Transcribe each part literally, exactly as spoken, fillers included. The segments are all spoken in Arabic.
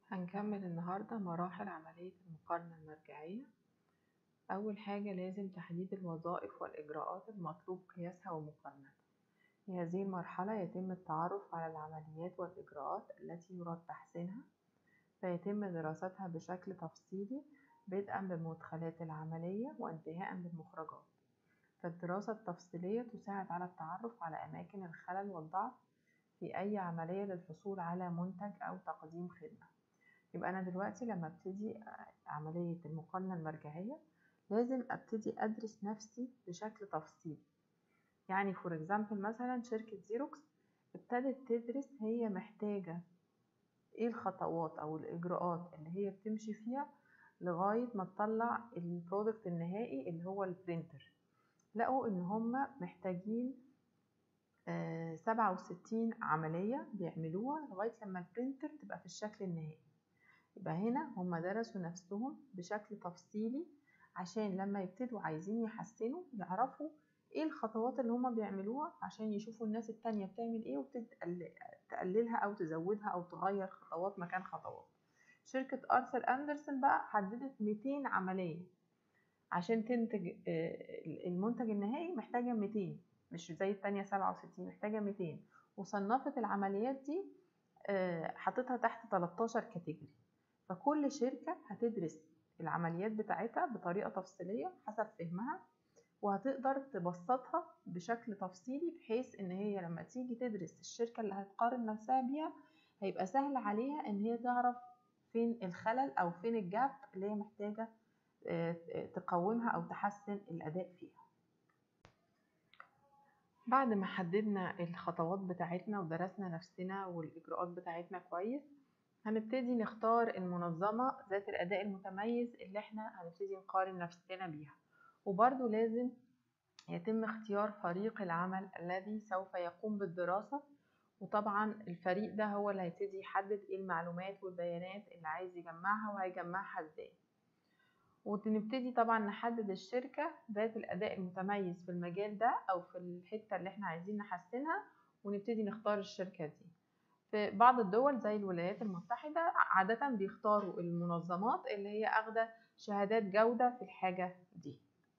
هنكمل النهاردة مراحل عملية المقارنة المرجعية. أول حاجة لازم تحديد الوظائف والإجراءات المطلوب قياسها ومقارنتها. في هذه المرحلة يتم التعرف على العمليات والإجراءات التي يراد تحسينها، فيتم دراستها بشكل تفصيلي بدءا بمدخلات العملية وانتهاء بالمخرجات. فالدراسة التفصيلية تساعد على التعرف على أماكن الخلل والضعف في أي عملية للحصول على منتج أو تقديم خدمة. يبقى أنا دلوقتي لما ابتدي عملية المقارنة المرجعية لازم ابتدي أدرس نفسي بشكل تفصيلي. يعني فور اكزامبل مثلا شركة زيروكس ابتدت تدرس هي محتاجة ايه الخطوات أو الإجراءات اللي هي بتمشي فيها لغاية ما تطلع البرودكت النهائي اللي هو البرينتر. لقوا ان هم محتاجين سبعة وستين عملية بيعملوها لغاية لما البرينتر تبقى في الشكل النهائي. يبقى هنا هم درسوا نفسهم بشكل تفصيلي عشان لما يبتدوا عايزين يحسنوا يعرفوا ايه الخطوات اللي هم بيعملوها عشان يشوفوا الناس التانية بتعمل ايه وتقللها او تزودها او تغير خطوات مكان خطوات. شركة أرثر أندرسون بقى حددت مئتين عملية عشان تنتج المنتج النهائي، محتاجة مئتين مش زي التانية سبعة وستين، محتاجة مئتين، وصنفت العمليات دي حطتها تحت تلتاشر كاتيجوري. فكل شركة هتدرس العمليات بتاعتها بطريقة تفصيلية حسب فهمها، وهتقدر تبسطها بشكل تفصيلي بحيث ان هي لما تيجي تدرس الشركة اللي هتقارن نفسها بيها هيبقى سهل عليها ان هي تعرف فين الخلل او فين الجاب اللي هي محتاجة تقومها او تحسن الاداء فيها. بعد ما حددنا الخطوات بتاعتنا ودرسنا نفسنا والاجراءات بتاعتنا كويس، هنبتدي نختار المنظمة ذات الأداء المتميز اللي احنا هنبتدي نقارن نفسنا بيها. وبرضو لازم يتم اختيار فريق العمل الذي سوف يقوم بالدراسة، وطبعا الفريق ده هو اللي هيبتدي يحدد ايه المعلومات والبيانات اللي عايز يجمعها وهيجمعها ازاي. ونبتدي طبعا نحدد الشركة ذات الأداء المتميز في المجال ده أو في الحتة اللي احنا عايزين نحسنها، ونبتدي نختار الشركة دي. في بعض الدول زي الولايات المتحدة عادة بيختاروا المنظمات اللي هي أخذة شهادات جودة في الحاجة دي.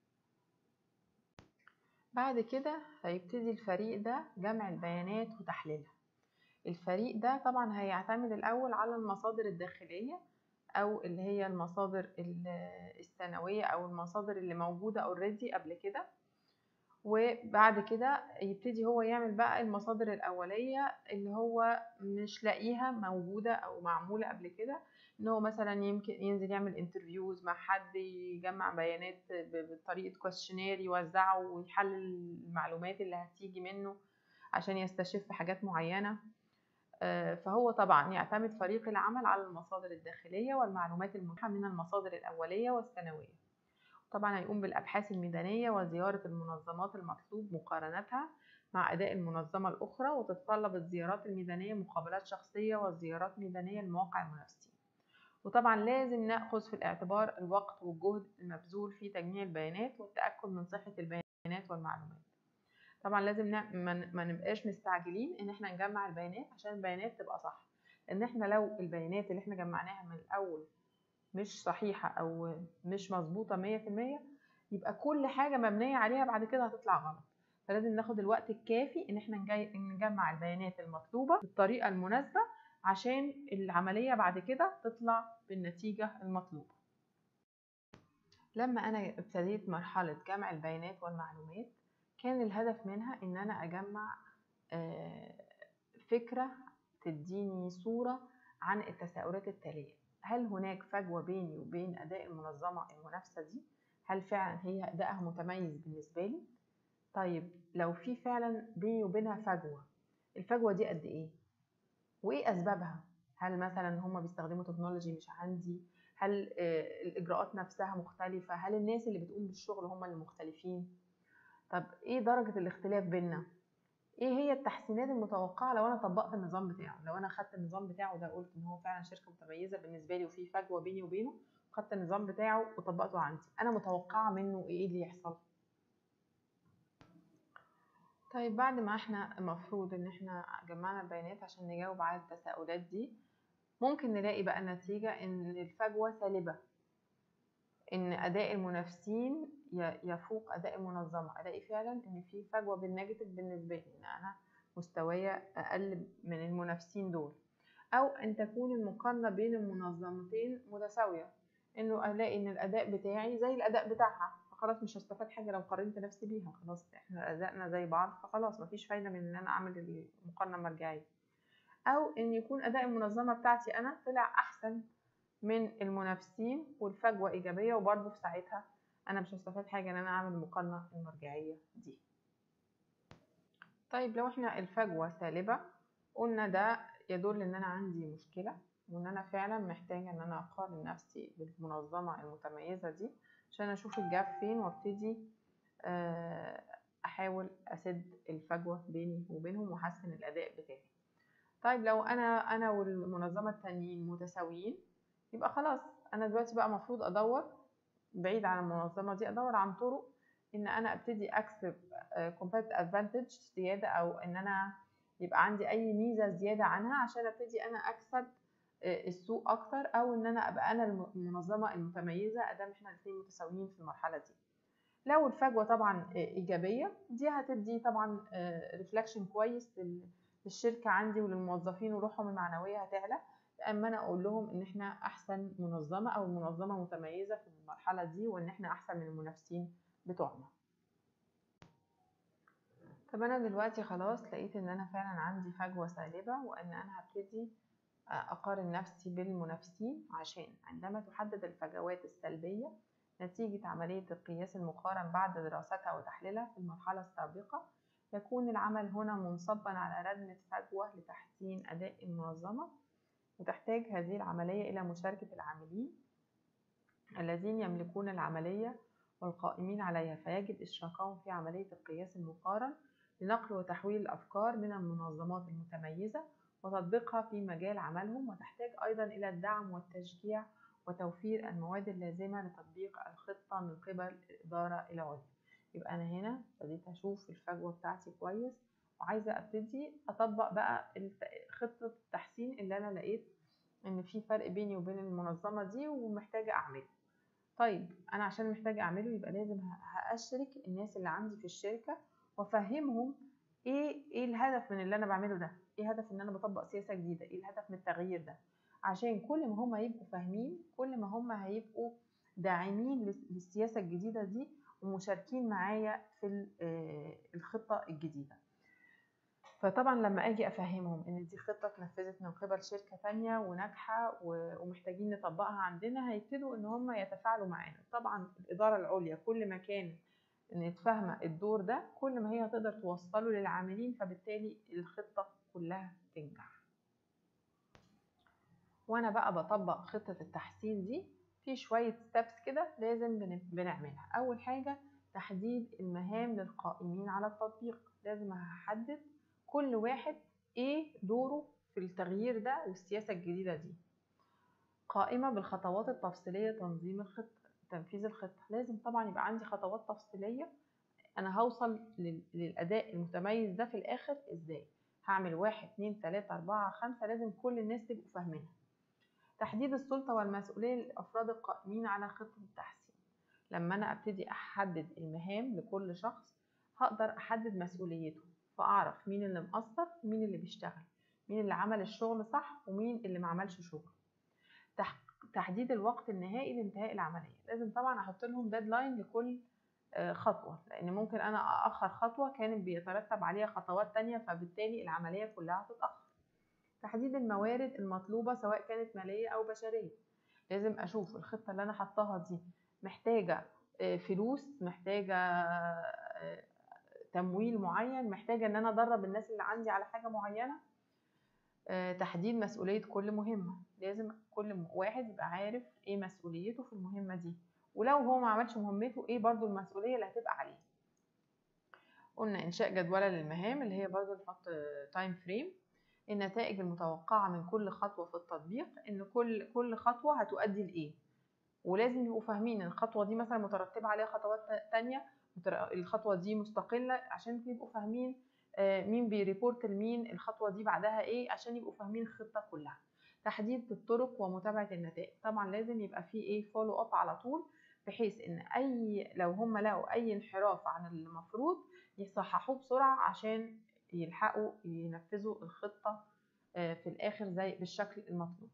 بعد كده هيبتدي الفريق ده جمع البيانات وتحليلها. الفريق ده طبعا هيعتمد الأول على المصادر الداخلية أو اللي هي المصادر السنوية أو المصادر اللي موجودة اوريدي قبل كده، وبعد كده يبتدي هو يعمل بقى المصادر الأولية اللي هو مش لاقيها موجودة أو معمولة قبل كده، إن هو مثلا يمكن ينزل يعمل انترفيوز مع حد يجمع بيانات بطريقة كويشنير يوزعه ويحلل المعلومات اللي هتيجي منه عشان يستشف حاجات معينة. فهو طبعا يعتمد فريق العمل على المصادر الداخلية والمعلومات المتاحة من المصادر الأولية والثانوية. طبعا هيقوم بالأبحاث الميدانية وزيارة المنظمات المطلوب مقارنتها مع أداء المنظمة الأخرى، وتتطلب الزيارات الميدانية مقابلات شخصية وزيارات ميدانية لمواقع المنافسين. وطبعا لازم نأخذ في الاعتبار الوقت والجهد المبذول في تجميع البيانات والتأكد من صحة البيانات والمعلومات. طبعا لازم ما نبقاش مستعجلين ان احنا نجمع البيانات عشان البيانات تبقى صح، لان احنا لو البيانات اللي احنا جمعناها من الأول مش صحيحة أو مش مظبوطة مية في المية يبقى كل حاجة مبنية عليها بعد كده هتطلع غلط. فلازم ناخد الوقت الكافي إن احنا نجمع البيانات المطلوبة بالطريقة المناسبة عشان العملية بعد كده تطلع بالنتيجة المطلوبة. لما أنا ابتديت مرحلة جمع البيانات والمعلومات كان الهدف منها إن أنا أجمع فكرة تديني صورة عن التساؤلات التالية: هل هناك فجوة بيني وبين أداء المنظمة المنافسة دي؟ هل فعلا هي أدائها متميز بالنسبة لي؟ طيب لو في فعلا بيني وبينها فجوة، الفجوة دي قد إيه؟ وإيه أسبابها؟ هل مثلا هم بيستخدموا تكنولوجي مش عندي؟ هل الإجراءات نفسها مختلفة؟ هل الناس اللي بتقوم بالشغل هم اللي مختلفين؟ طب إيه درجة الاختلاف بيننا؟ ايه هي التحسينات المتوقعه لو انا طبقت النظام بتاعه؟ لو انا خدت النظام بتاعه ده قلت ان هو فعلا شركه متميزه بالنسبه لي وفي فجوه بيني وبينه، خدت النظام بتاعه وطبقته عندي، انا متوقعه منه ايه اللي يحصل؟ طيب بعد ما احنا المفروض ان احنا جمعنا البيانات عشان نجاوب على التساؤلات دي، ممكن نلاقي بقى النتيجة ان الفجوة سالبة، ان اداء المنافسين يفوق اداء المنظمة. الاقي فعلا ان في فجوة بالنيجاتيف بالنسبة لي، ان انا مستوايا اقل من المنافسين دول. او ان تكون المقارنة بين المنظمتين متساوية، انه الاقي ان الاداء بتاعي زي الاداء بتاعها، فخلاص مش هستفاد حاجة لو قارنت نفسي بيها، خلاص احنا ادائنا زي بعض، فخلاص مفيش فايدة من ان انا اعمل المقارنة المرجعية. او ان يكون اداء المنظمة بتاعتي انا طلع احسن من المنافسين والفجوة ايجابية، وبرضه في ساعتها انا مش هستفاد حاجة ان انا اعمل المقارنة المرجعية دي. طيب لو احنا الفجوة سالبة، قلنا ده يدل ان انا عندي مشكلة، وان انا فعلا محتاجة ان انا اقارن نفسي بالمنظمة المتميزة دي عشان اشوف الجاب فين، وابتدي احاول اسد الفجوة بيني وبينهم واحسن الاداء بتاعي. طيب لو انا انا والمنظمة التانيين متساويين، يبقى خلاص انا دلوقتي بقى مفروض ادور بعيد عن المنظمة دي، ادور عن طرق ان انا ابتدي اكسب competitive advantage زيادة، او ان انا يبقى عندي اي ميزة زيادة عنها عشان ابتدي انا اكسب السوق اكتر، او ان انا ابقى انا المنظمة المتميزة ادام احنا الاثنين متساويين في المرحلة دي. لو الفجوة طبعا ايجابية، دي هتدي طبعا ريفلكشن كويس للشركة عندي وللموظفين، وروحهم المعنوية هتعلى، اما انا اقول لهم ان احنا احسن منظمة او المنظمة متميزة في المرحلة دي، وان احنا احسن من المنافسين بتوعنا. طب انا دلوقتي خلاص لقيت ان انا فعلا عندي فجوة سالبة، وان انا هبتدي اقارن نفسي بالمنافسين، عشان عندما تحدد الفجوات السلبية نتيجة عملية القياس المقارن بعد دراستها وتحليلها في المرحلة السابقة، يكون العمل هنا منصبا على ردم فجوة لتحسين أداء المنظمة، وتحتاج هذه العملية إلى مشاركة العاملين الذين يملكون العملية والقائمين عليها، فيجب إشراكهم في عملية القياس المقارن لنقل وتحويل الأفكار من المنظمات المتميزة وتطبيقها في مجال عملهم، وتحتاج أيضا إلى الدعم والتشجيع وتوفير المواد اللازمة لتطبيق الخطة من قبل الإدارة العليا. يبقى أنا هنا ابتديت أشوف الفجوة بتاعتي كويس، وعايزة أبتدي أطبق بقى خطة التحسين اللي أنا لقيت إن في فرق بيني وبين المنظمة دي ومحتاجة أعمله. طيب أنا عشان محتاجة أعمله يبقى لازم هأشرك الناس اللي عندي في الشركة وأفهمهم إيه إيه الهدف من اللي أنا بعمله ده، إيه هدف إن أنا بطبق سياسة جديدة، إيه الهدف من التغيير ده، عشان كل ما هم يبقوا فاهمين كل ما هم هيبقوا داعمين للسياسة الجديدة دي ومشاركين معايا في الخطة الجديدة. فطبعا لما اجي افهمهم ان دي خطة اتنفذت من قبل شركة تانية وناجحة ومحتاجين نطبقها عندنا، هيبتدوا ان هم يتفاعلوا معانا. طبعا الادارة العليا كل ما كان نتفاهم الدور ده كل ما هي هتقدر توصله للعاملين، فبالتالي الخطة كلها تنجح. وانا بقى بطبق خطة التحسين دي في شوية ستابس كده لازم بنعملها. اول حاجة تحديد المهام للقائمين على التطبيق، لازم هحدد كل واحد ايه دوره في التغيير ده والسياسة الجديدة دي. قائمة بالخطوات التفصيلية تنظيم الخطة، تنفيذ الخطة، لازم طبعا يبقى عندي خطوات تفصيلية انا هوصل للاداء المتميز ده في الاخر ازاي، هعمل واحد اتنين تلاتة اربعة خمسة، لازم كل الناس تبقوا فاهمينها. تحديد السلطة والمسؤولية للأفراد القائمين على خطة التحسين، لما أنا أبتدي أحدد المهام لكل شخص هقدر أحدد مسؤوليته، فأعرف مين اللي مقصر ومين اللي بيشتغل، مين اللي عمل الشغل صح ومين اللي ما عملش شغل. تحديد الوقت النهائي لانتهاء العملية، لازم طبعا أحط لهم ديدلاين لكل خطوة، لأن ممكن أنا أأخر خطوة كانت بيترتب عليها خطوات تانية، فبالتالي العملية كلها تتأخر. تحديد الموارد المطلوبة سواء كانت مالية أو بشرية، لازم أشوف الخطة اللي أنا حطاها دي محتاجة فلوس، محتاجة تمويل معين، محتاجة إن أنا أدرب الناس اللي عندي على حاجة معينة. تحديد مسؤولية كل مهمة، لازم كل واحد يبقى عارف إيه مسؤوليته في المهمة دي، ولو هو ما عملش مهمته إيه برضو المسؤولية اللي هتبقى عليه. قلنا إنشاء جدولة للمهام اللي هي برضو نحط تايم فريم، النتائج المتوقعة من كل خطوة في التطبيق، ان كل كل خطوة هتؤدي لإيه، ولازم يبقوا فاهمين ان الخطوة دي مثلا مترتبة عليها خطوات تانية، الخطوة دي مستقلة، عشان يبقوا فاهمين مين بيريبورت لمين، الخطوة دي بعدها ايه، عشان يبقوا فاهمين الخطة كلها. تحديد الطرق ومتابعة النتائج. طبعا لازم يبقى فيه ايه فولو اب على طول، بحيث ان اي لو هم لقوا اي انحراف عن المفروض يصححوه بسرعة عشان يلحقوا ينفذوا الخطة في الاخر زي بالشكل المطلوب.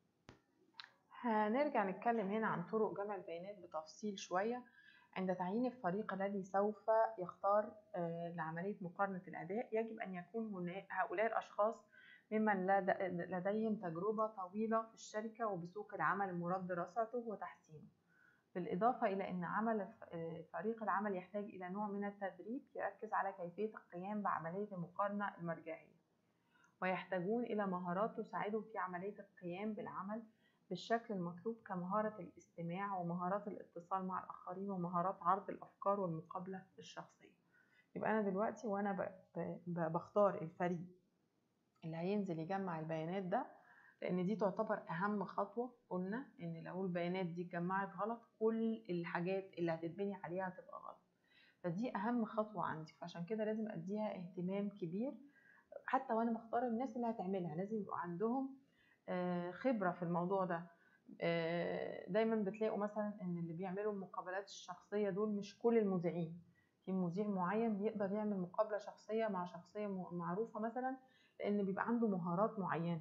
هنرجع نتكلم هنا عن طرق جمع البيانات بتفصيل شوية. عند تعيين الفريق الذي سوف يختار لعملية مقارنة الأداء، يجب أن يكون هؤلاء الأشخاص ممن لديهم تجربة طويلة في الشركة وبسوق العمل المراد دراسته وتحسينه، بالإضافة إلى أن عمل فريق العمل يحتاج إلى نوع من التدريب يركز على كيفية القيام بعملية المقارنة المرجعية، ويحتاجون إلى مهارات تساعدهم في عملية القيام بالعمل بالشكل المطلوب كمهارة الاستماع ومهارات الاتصال مع الآخرين ومهارات عرض الأفكار والمقابلة الشخصية. يبقى أنا دلوقتي وأنا بختار الفريق اللي هينزل يجمع البيانات ده، لأن دي تعتبر أهم خطوة. قلنا إن لو البيانات دي اتجمعت غلط كل الحاجات اللي هتتبني عليها هتبقى غلط، فدي أهم خطوة عندي، فعشان كده لازم أديها اهتمام كبير. حتى وأنا بختار الناس اللي هتعملها لازم يبقى عندهم خبرة في الموضوع ده. دايما بتلاقوا مثلا ان اللي بيعملوا المقابلات الشخصية دول مش كل المذيعين، في مذيع معين بيقدر يعمل مقابلة شخصية مع شخصية معروفة مثلا، لان بيبقى عنده مهارات معينة،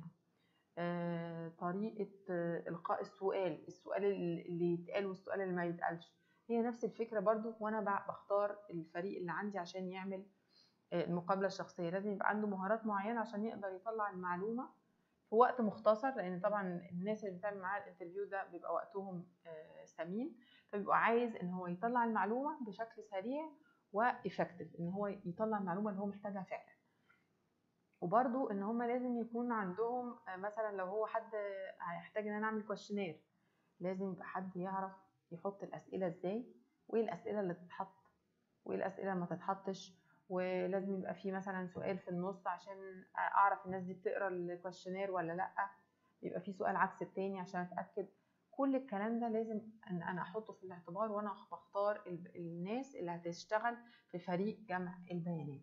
طريقة إلقاء السؤال السؤال اللي يتقال والسؤال اللي ما يتقالش. هي نفس الفكرة برضو وانا بختار الفريق اللي عندي عشان يعمل المقابلة الشخصية، لازم يبقى عنده مهارات معينة عشان يقدر يطلع المعلومة في وقت مختصر، لان طبعا الناس اللي بتعمل معاه الانترفيو ده بيبقى وقتهم ثمين، فبيبقى عايز ان هو يطلع المعلومه بشكل سريع وافكتيف، ان هو يطلع المعلومه اللي هو محتاجها فعلا. وبرده ان هم لازم يكون عندهم مثلا لو هو حد هيحتاج ان انا اعمل كويشنير، لازم يبقى حد يعرف يحط الاسئله ازاي، وايه الاسئله اللي تتحط وايه الاسئله اللي ما تتحطش، ولازم يبقى في مثلا سؤال في النص عشان اعرف الناس دي بتقرا الكويشنير ولا لا، يبقى في سؤال عكس التاني عشان اتاكد. كل الكلام ده لازم ان انا احطه في الاعتبار وانا بختار الناس اللي هتشتغل في فريق جمع البيانات.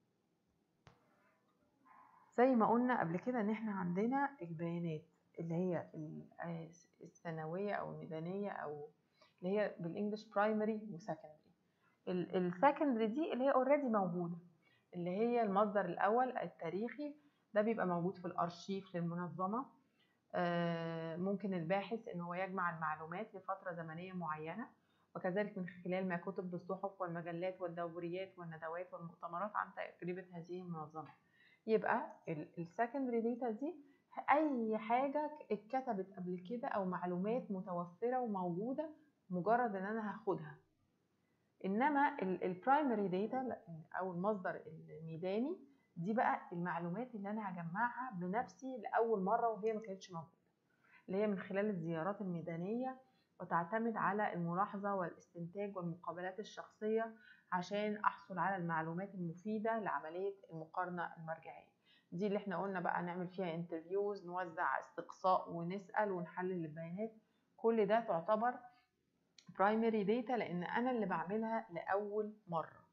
زي ما قلنا قبل كده ان احنا عندنا البيانات اللي هي الثانويه او الميدانيه او اللي هي بالانجلش برايمري وسكندري. السكندري دي اللي هي اوريدي موجوده، اللي هي المصدر الاول التاريخي، ده بيبقى موجود في الارشيف للمنظمه. ممكن الباحث ان هو يجمع المعلومات لفتره زمنيه معينه، وكذلك من خلال ما كتب بالصحف والمجلات والدوريات والندوات والمؤتمرات عن تجربه هذه المنظمه. يبقى السكندري ديتا دي اي حاجه اتكتبت قبل كده او معلومات متوفره وموجوده مجرد ان انا هاخدها. انما البرايمري داتا او المصدر الميداني دي بقى المعلومات اللي انا هجمعها بنفسي لاول مره وهي ما كانتش موجوده، اللي هي من خلال الزيارات الميدانيه، وتعتمد على الملاحظه والاستنتاج والمقابلات الشخصيه عشان احصل على المعلومات المفيده لعمليه المقارنه المرجعيه. دي اللي احنا قلنا بقى نعمل فيها انترفيوز، نوزع استقصاء ونسال ونحلل البيانات، كل ده تعتبر برايمري داتا لان انا اللي بعملها لاول مره.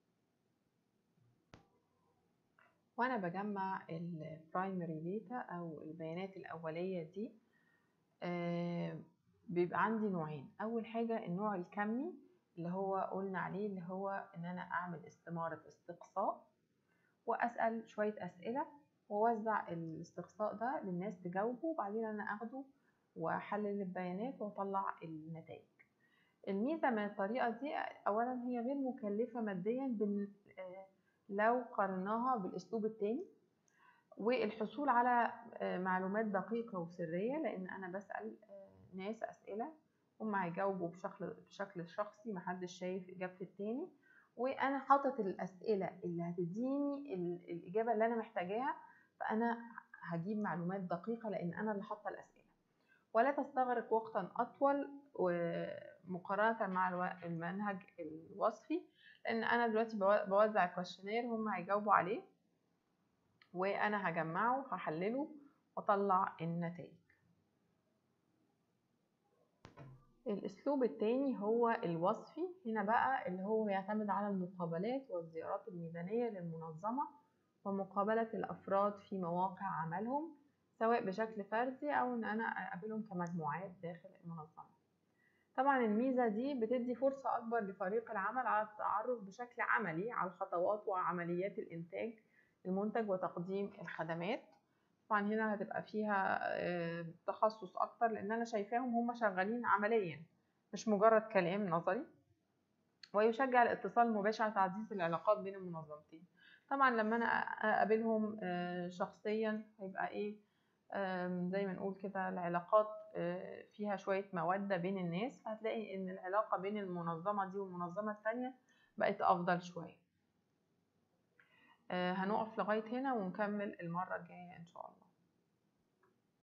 وانا بجمع البرايمري داتا او البيانات الاوليه دي آه بيبقى عندي نوعين. اول حاجه النوع الكمي اللي هو قلنا عليه، اللي هو ان انا اعمل استماره استقصاء واسال شويه اسئله واوزع الاستقصاء ده للناس تجاوبه، وبعدين انا اخده واحلل البيانات واطلع النتائج. الميزة من الطريقة دي أولا هي غير مكلفة ماديا لو قارناها بالأسلوب التاني، والحصول على معلومات دقيقة وسرية لأن أنا بسأل ناس أسئلة هم هيجاوبوا بشكل بشكل شخصي، محدش شايف إجابة التاني، وأنا حاطط الأسئلة اللي هتديني الإجابة اللي أنا محتاجاها، فأنا هجيب معلومات دقيقة لأن أنا اللي حاطة الأسئلة، ولا تستغرق وقتا أطول مقارنة مع المنهج الوصفي، لأن أنا دلوقتي بوزع الكويشنير هم هيجاوبوا عليه وأنا هجمعه هحلله وأطلع النتائج. الأسلوب التاني هو الوصفي، هنا بقى اللي هو يعتمد على المقابلات والزيارات الميدانية للمنظمة ومقابلة الأفراد في مواقع عملهم، سواء بشكل فردي أو إن أنا أقابلهم كمجموعات داخل المنظمة. طبعا الميزة دي بتدي فرصة أكبر لفريق العمل على التعرف بشكل عملي على الخطوات وعمليات الإنتاج المنتج وتقديم الخدمات. طبعا هنا هتبقى فيها تخصص أكتر، لأن أنا شايفاهم هم شغالين عمليا مش مجرد كلام نظري. ويشجع الاتصال المباشر على تعزيز العلاقات بين المنظمتين. طبعا لما أنا أقابلهم شخصيا هيبقى إيه، زي ما نقول كده العلاقات فيها شوية مودة بين الناس، فهتلاقي ان العلاقة بين المنظمة دي والمنظمة التانية بقت افضل شوية. هنقف لغاية هنا ونكمل المرة الجاية ان شاء الله.